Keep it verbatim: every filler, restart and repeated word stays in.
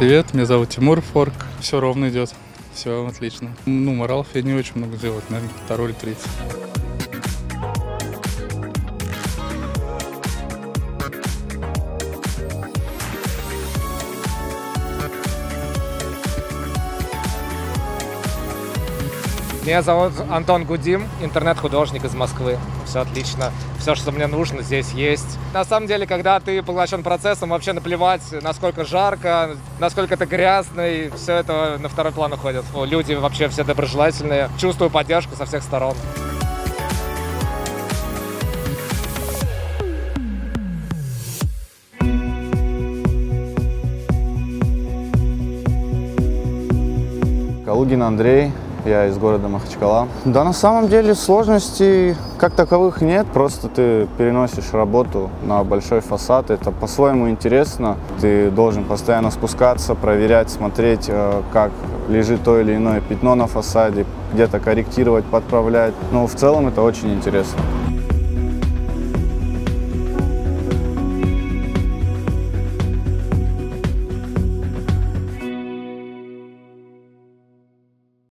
привет, меня зовут Тимур Форк. Все ровно идет, все отлично. Ну, моралов я не очень много делать, наверное, второй или третий. Меня зовут Антон Гудим, интернет-художник из Москвы. Все отлично. Все, что мне нужно, здесь есть. На самом деле, когда ты поглощен процессом, вообще наплевать, насколько жарко, насколько ты грязный, все это на второй план уходит. Люди вообще все доброжелательные. Чувствую поддержку со всех сторон. Калугин Андрей. Я из города Махачкала. Да, на самом деле сложностей как таковых нет, просто ты переносишь работу на большой фасад, это по-своему интересно. Ты должен постоянно спускаться, проверять, смотреть, как лежит то или иное пятно на фасаде, где-то корректировать, подправлять. Но в целом это очень интересно.